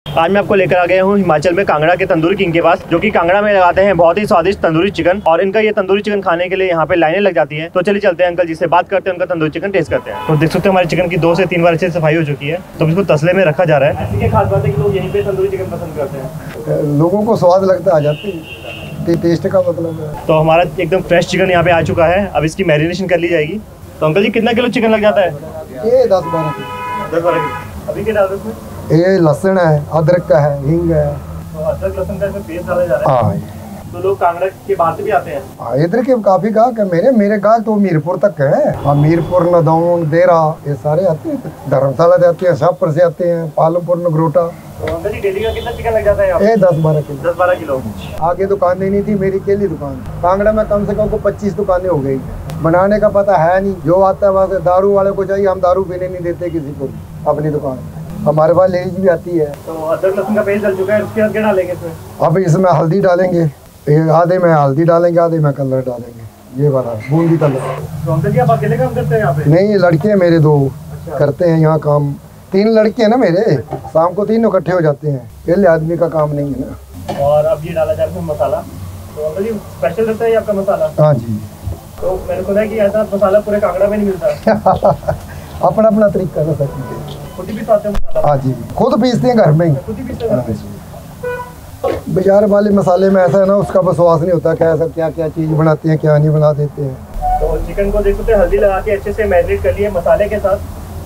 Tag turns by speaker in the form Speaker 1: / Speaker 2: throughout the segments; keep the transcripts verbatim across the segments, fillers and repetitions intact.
Speaker 1: आज मैं आपको लेकर आ गया हूँ हिमाचल में कांगड़ा के तंदूरी किंग के पास, जो कि कांगड़ा में लगाते हैं बहुत ही स्वादिष्ट तंदूरी चिकन। और इनका ये तंदूरी चिकन खाने के लिए यहाँ पे लाइनें लग जाती हैं। तो चलिए चलते हैं अंकल जी से बात करते हैं, उनका तंदूरी चिकन टेस्ट करते हैं। तो देख सकते हैं हमारे चिकन की दो से तीन बार अच्छे सफाई हो चुकी है, तो इसको तसले में रखा जा रहा है। ऐसी क्या खास बात है कि लोग यहीं पे तंदूरी चिकन पसंद करते हैं?
Speaker 2: लोगों को स्वाद लगता आ जाती है, टेस्ट का मतलब है।
Speaker 1: तो हमारा एकदम फ्रेश चिकन यहाँ पे आ चुका है, अब इसकी मैरिनेशन कर ली जाएगी। तो अंकल जी कितना किलो चिकन लग जाता है?
Speaker 2: ये दस बारह किलो।
Speaker 1: दस बारह किलो। अभी क्या डाल रहे हैं इसमें?
Speaker 2: ये लहसुन है, अदरक का है, हींग है।
Speaker 1: तो अदरक लहसुन का इसमें पेस्ट डाला जा रहा है।
Speaker 2: हाँ,
Speaker 1: तो लोग कांगड़ा के बाहर से भी आते हैं?
Speaker 2: हाँ, इधर के काफी गाहक है मेरे मेरे गाहक तो मीरपुर तक है। हाँ, मीरपुर, नदौन, देरा ये सारे आते हैं। धर्मशाला से आते हैं, शाहपुर से आते हैं, पालमपुर, नगरोटा।
Speaker 1: तो अंकल जी डेली का कितना चिकन लग जाता है?
Speaker 2: ये दस बारह किलो।
Speaker 1: दस बारह किलो।
Speaker 2: आगे दुकान देनी थी, मेरी अकेली दुकान। कांगड़ा में कम से कम को पच्चीस दुकानें हो गई। बनाने का पता है नहीं, जो आता है वहाँ दारू वाले को चाहिए। हम दारू पीने नहीं देते किसी को अपनी दुकान। हमारे पास लेडीज भी आती है।
Speaker 1: तो अदरक लहसुन का पेस्ट डल चुका है, उसके बाद क्या डालेंगे इसमें?
Speaker 2: अब इसमें हल्दी डालेंगे, आधे में हल्दी डालेंगे, आधे में कलर डालेंगे। ये वाला बूंदी कलर।
Speaker 1: तो अंकल जी आप अकेले काम करते हैं यहाँ पे?
Speaker 2: नहीं, लड़के हैं मेरे दो। अच्छा। करते हैं यहाँ काम। तीन लड़के हैं ना मेरे, शाम को तीनों इकट्ठे हो जाते हैं। पहले आदमी का काम नहीं है ना।
Speaker 1: और अब ये डाला जा रहा है मसाला। तो अंकल जी स्पेशल रहता है आपका मसाला?
Speaker 2: हाँ जी।
Speaker 1: तो मैंने सुना है कि ऐसा मसाला पूरे कांगड़ा में नहीं मिलता।
Speaker 2: अपना अपना तरीका है सब।
Speaker 1: खुद ही पीसते हैं मसाला?
Speaker 2: हाँ जी, खुद पीसते हैं घर में ही।
Speaker 1: खुद ही पीसते हैं?
Speaker 2: बाजार वाले मसाले में ऐसा है ना, उसका विश्वास नहीं होता क्या सब क्या क्या चीज़ बनाते हैं, क्या नहीं बना देते हैं।
Speaker 1: तो चिकन को देख सकते हैं हल्दी लगा के अच्छे से मैरिनेट कर लिए मसाले के साथ।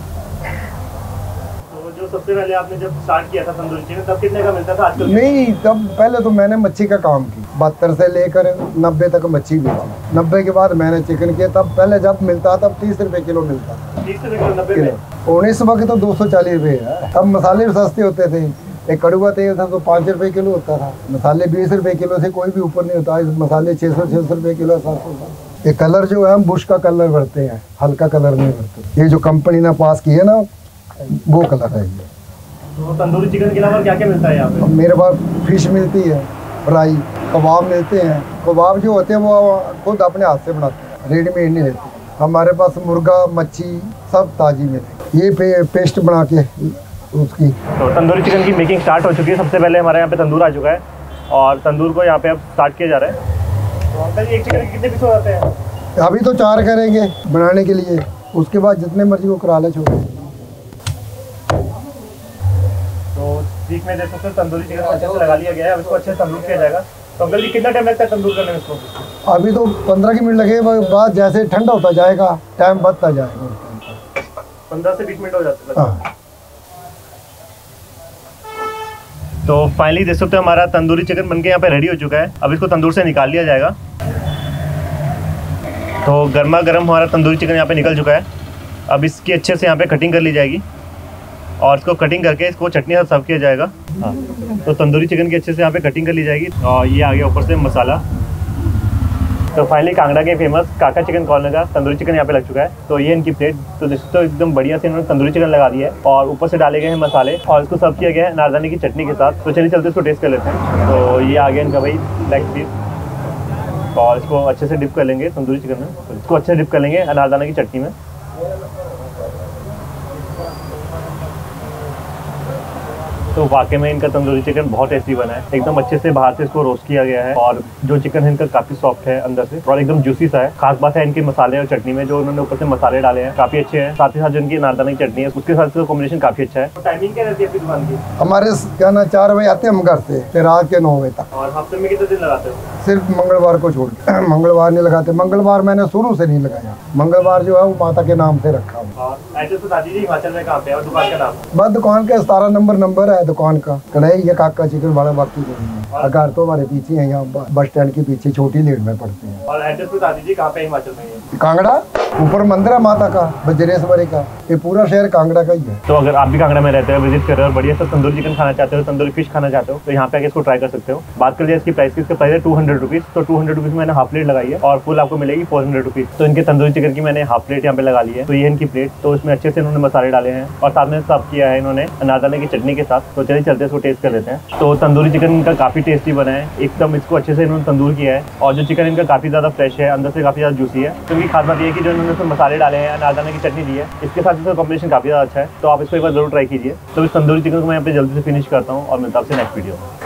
Speaker 1: तो जो सबसे पहले आपने जब स्टार्ट किया था तंदूरी चिकन, तब कितने का मिलता था? आजकल
Speaker 2: नहीं, तब पहले तो मैंने मच्छी का काम किया। बहत्तर से लेकर नब्बे तक मच्छी बेची। नब्बे के बाद मैंने चिकन किया। तब पहले जब मिलता तब तीस रुपए किलो मिलता था।
Speaker 1: तीस रुपए किलो? नब्बे में?
Speaker 2: उन्नीस वक्त तो दो सौ चालीस रुपये है। तब मसाले भी सस्ते होते थे। एक कड़ुआ तेल था तो पाँच रुपए किलो होता था। मसाले बीस रुपए किलो से कोई भी ऊपर नहीं होता। इस मसाले छः सौ छः सौ रुपये किलो, सात सौ। ये कलर जो है हम बुश का कलर भरते हैं, हल्का कलर नहीं भरते। ये जो कंपनी ने पास की है ना, वो कलर है ये।
Speaker 1: तो तंदूरी चिकन के अलावा क्या क्या मिलता है यहाँ पे?
Speaker 2: मेरे पास फिश मिलती है, फ्राई, कबाब मिलते हैं। कबाब जो होते हैं वो खुद अपने हाथ से बनाते हैं, रेडीमेड नहीं लेते। हमारे पास मुर्गा, मच्छी सब ताज़ी मिलती है। ये पे, पेस्ट बना के उसकी।
Speaker 1: तो तंदूरी चिकन की मेकिंग स्टार्ट हो चुकी है। सबसे पहले हमारे यहाँ पे तंदूर आ चुका है और तंदूर को यहाँ पे अब स्टार्ट किया जा रहा है। तो अंकल जी एक चिकन कितने पीस हो जाते हैं?
Speaker 2: अभी तो चार करेंगे बनाने के लिए, उसके बाद जितने मर्जी वो करा ले छोड़े।
Speaker 1: तो बीच में देख सकते हो तंदूरी चिकन अच्छे से लगा लिया गया है। अब इसको अच्छे से तंदूर किया जाएगा। तो अंकल जी कितना टाइम लगता है तंदूर करने में इसको?
Speaker 2: अभी तो पंद्रह की मिनट लगे, बाद जैसे ठंडा होता जाएगा टाइम बढ़ता जाएगा।
Speaker 1: पंद्रह से बीस मिनट हो जाते हैं।
Speaker 2: हाँ।
Speaker 1: तो फाइनली देख सकते हो हमारा तंदूरी चिकन बनके यहाँ पे रेडी हो चुका है। अब इसको तंदूर से निकाल लिया जाएगा। तो गर्मा गर्म हमारा तंदूरी चिकन यहाँ पे निकल चुका है। अब इसकी अच्छे से यहाँ पे कटिंग कर ली जाएगी और इसको कटिंग करके इसको चटनी से सर्व किया जाएगा। हाँ, तो तंदूरी चिकन की अच्छे से यहाँ पे कटिंग कर ली जाएगी और ये आ गया ऊपर से मसाला। तो फाइनली कांगड़ा के फेमस काका चिकन कॉर्नर का तंदूरी चिकन यहाँ पे लग चुका है। तो ये इनकी प्लेट। तो जैसे तो एकदम बढ़िया से इन्होंने तंदूरी चिकन लगा दिया है और ऊपर से डाले गए हैं मसाले और इसको सर्व किया गया है नारदाने की चटनी के साथ। तो चलिए चलते इसको टेस्ट कर लेते हैं। तो ये आ गया इनका भाई लेग पीस और इसको अच्छे से डिप कर लेंगे तंदूरी चिकन में। तो इसको अच्छे से डिप कर लेंगे नारदाना की चटनी में। तो वाकई में इनका तंदूरी चिकन बहुत टेस्टी बना है। एकदम अच्छे से बाहर से इसको रोस्ट किया गया है और जो चिकन है इनका काफी सॉफ्ट है अंदर से और एकदम जूसी सा है। खास बात है इनके मसाले और चटनी में, जो उन्होंने ऊपर से मसाले डाले हैं काफी अच्छे हैं। साथ ही साथ जो इनकी नारदाना की चटनी है उसके साथ इसका कॉम्बिनेशन काफी अच्छा है। तो टाइमिंग क्या रहती है आपकी दुकान की?
Speaker 2: हमारे क्या ना चार बजे आते हैं हम घर से, फिर रात के नौ बजे तक।
Speaker 1: और हफ्ते में कितने दिन लगाते हो?
Speaker 2: सिर्फ मंगलवार को छोड़ के। मंगलवार नहीं लगाते। मंगलवार मैंने शुरू से नहीं लगाया। मंगलवार जो है वो माता के नाम से रखा हुआ।
Speaker 1: और एड्रेस बता दीजिए हिमाचल में कहाँ पे है और दुकान का नाम?
Speaker 2: बस दुकान का सतारह नंबर नंबर है दुकान का। कढ़ाई ये काका चिकन वाला बाकी को नहीं है। घर तो हमारे पीछे है, यहाँ बस स्टैंड के पीछे छोटी लेट में पड़ते हैं।
Speaker 1: और एड्रेस बता दीजिए कहाँ पे हिमाचल में है?
Speaker 2: कांगड़ा, ऊपर मंदिर है माता का, बजरेश्वरी का। ये पूरा शहर कांगड़ा का ही है।
Speaker 1: तो अगर आप भी कांगड़ा में रहते हो, विजिट कर रहे हो और बढ़िया सा तंदूरी चिकन खाना चाहते हो, तंदूरी फिश खाना चाहते हो, तो यहाँ पे आके इसको ट्राई कर सकते हो। बात कर लिया इसकी प्राइस की, इसका प्राइस है टू हंड्रेड हंड्रेड रुपीज़, तो टू हंड्रेड रुपीज़ मैंने हाफ प्लेट लगाई है और फुल आपको मिलेगी फोर हंड्रेड रुपीज़। तो इनके तंदूरी चिकन की मैंने हाफ प्लेट यहाँ पे लगा ली है। तो ये इनकी प्लेट, तो इसमें अच्छे से इन्होंने मसाले डाले हैं और साथ में सर्व किया है इन्होंने अनारदाने की चटनी के साथ। तो चलिए चलते हैं इसको टेस्ट कर लेते हैं। तो तंदूरी चिकन इनका काफ़ी टेस्टी बना है, एकदम इसको अच्छे से इन्होंने तंदूर किया है और जो चिकन इनका काफ़ी ज़्यादा फ्रेश है, अंदर से काफ़ी ज़्यादा जूसी है। तो इनकी खास बात ये है कि जो इन्होंने इसमें मसाले डाले हैं, अनारदाने की चटनी दी है, इसके साथ इसका कॉम्बिनेशन काफ़ी ज़्यादा अच्छा है। तो आप इसको एक बार जरूर ट्राई कीजिए। तो इस तंदूरी चिकन को मैं यहाँ पे जल्दी से फिनिश करता हूँ और मिलता हूँ आपसे नेक्स्ट वीडियो में।